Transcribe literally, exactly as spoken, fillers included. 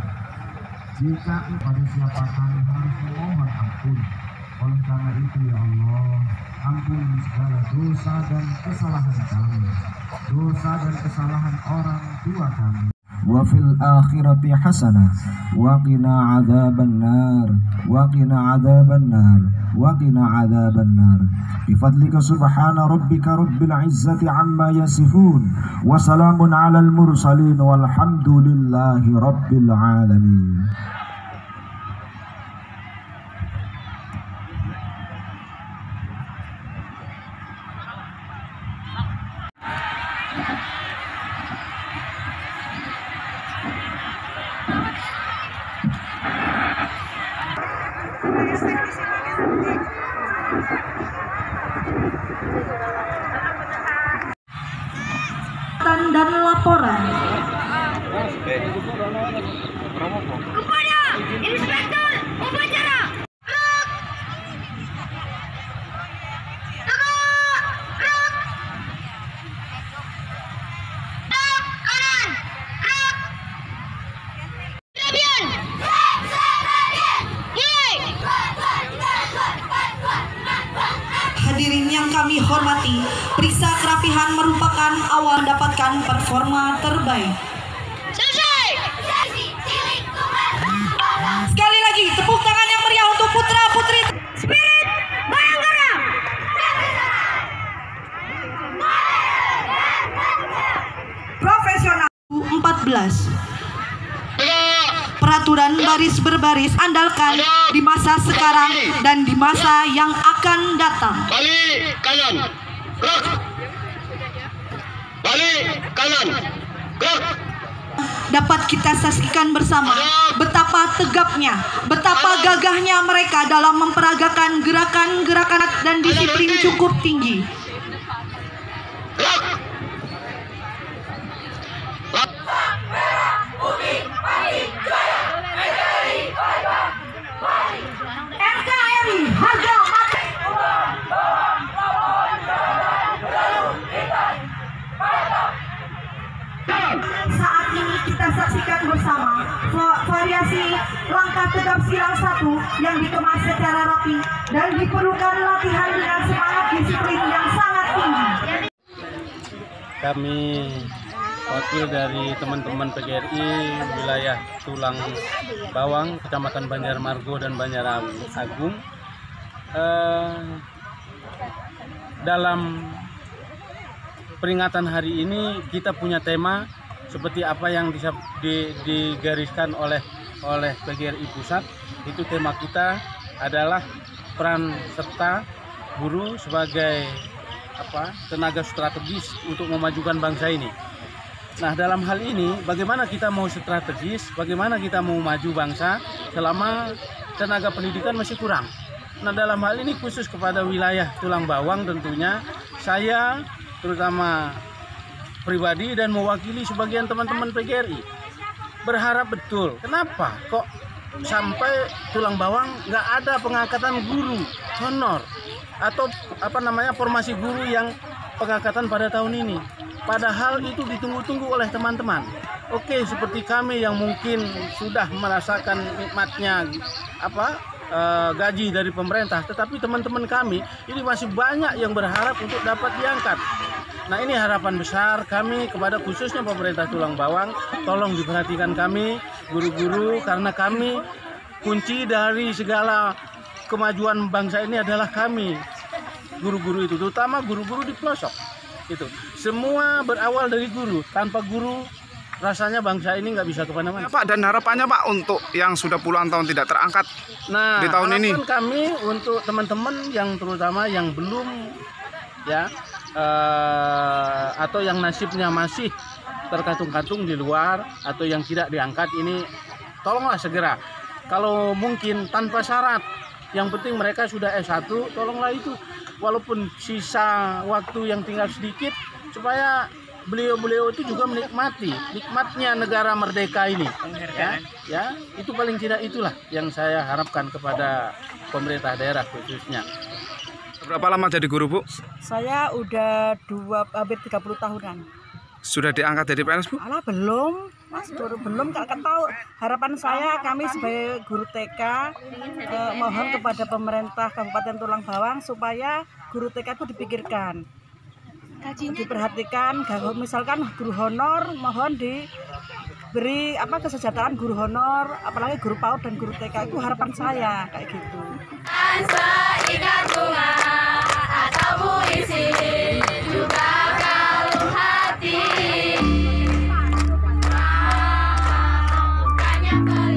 Jika kepada siapa kami harus memohon ampun. Oleh karena itu ya Allah, ampuni segala dosa dan kesalahan kami, dosa dan kesalahan orang tua kami. Wa fil akhirati hasanah wa qina adzaban nar wa qina adzaban nar wa qina adzaban nar bi fadlika subhana rabbika rabbil izzati amma yasifun wa salamun alal mursalin walhamdulillahi rabbil alamin. Dan laporan kepada Inspektur Upacara hadirin yang kami hormati, periksa kerapihan merupakan awal mendapatkan performa terbaik. selesai. Sekali lagi, tepuk tangan yang meriah untuk putra putri Spirit Bayangkara. profesional empat belas. Peraturan baris berbaris andalkan di masa sekarang dan di masa yang akan datang. Balik kanan, gerak. Balik kanan, gerak. Dapat kita saksikan bersama betapa tegapnya, betapa gagahnya mereka dalam memperagakan gerakan-gerakan dan disiplin cukup tinggi. Gerak. N K R I harga mati. Saat ini kita saksikan bersama variasi langkah tegap silang satu yang dikemas secara rapi dan diperlukan latihan dengan semangat disiplin yang sangat tinggi. Kami wakil dari teman-teman P G R I wilayah Tulang Bawang, Kecamatan Banjarmargo dan Banjar Agung, eh, dalam peringatan hari ini kita punya tema seperti apa yang bisa di, digariskan oleh oleh P G R I Pusat. Itu tema kita adalah peran serta guru sebagai apa tenaga strategis untuk memajukan bangsa ini. Nah, dalam hal ini bagaimana kita mau strategis, bagaimana kita mau maju bangsa selama tenaga pendidikan masih kurang. Nah, dalam hal ini khusus kepada wilayah Tulang Bawang tentunya saya terutama pribadi dan mewakili sebagian teman-teman P G R I berharap betul. Kenapa kok sampai Tulang Bawang nggak ada pengangkatan guru honor atau apa namanya formasi guru yang pengangkatan pada tahun ini? Padahal itu ditunggu-tunggu oleh teman-teman. Oke, seperti kami yang mungkin sudah merasakan nikmatnya apa e, gaji dari pemerintah, tetapi teman-teman kami ini masih banyak yang berharap untuk dapat diangkat. Nah, ini harapan besar kami kepada khususnya pemerintah Tulang Bawang, tolong diperhatikan kami guru-guru, karena kami kunci dari segala kemajuan bangsa ini adalah kami guru-guru itu, terutama guru-guru di pelosok. Itu semua berawal dari guru. Tanpa guru rasanya bangsa ini nggak bisa kemana-mana. Pak, dan harapannya Pak untuk yang sudah puluhan tahun tidak terangkat nah, di tahun ini. Harapan kami untuk teman-teman yang terutama yang belum ya eh, atau yang nasibnya masih terkatung-katung di luar atau yang tidak diangkat ini, tolonglah segera. Kalau mungkin tanpa syarat, yang penting mereka sudah S satu, tolonglah itu. Walaupun sisa waktu yang tinggal sedikit, supaya beliau-beliau itu juga menikmati nikmatnya negara merdeka ini. Ya, ya, itu paling tidak itulah yang saya harapkan kepada pemerintah daerah khususnya. Berapa lama jadi guru, Bu? Saya udah dua hampir tiga puluh tahunan. Sudah diangkat dari P N S, Bu? Alah belum, Mas, baru belum. Kakak tahu harapan saya, kami sebagai guru T K eh, mohon kepada pemerintah Kabupaten Tulang Bawang supaya guru T K itu dipikirkan, diperhatikan. Kalau misalkan guru honor, mohon diberi apa kesejahteraan guru honor, apalagi guru PAUD dan guru T K, itu harapan saya kayak gitu. Ikat bunga atau puisi juga kalung hati. Bukannya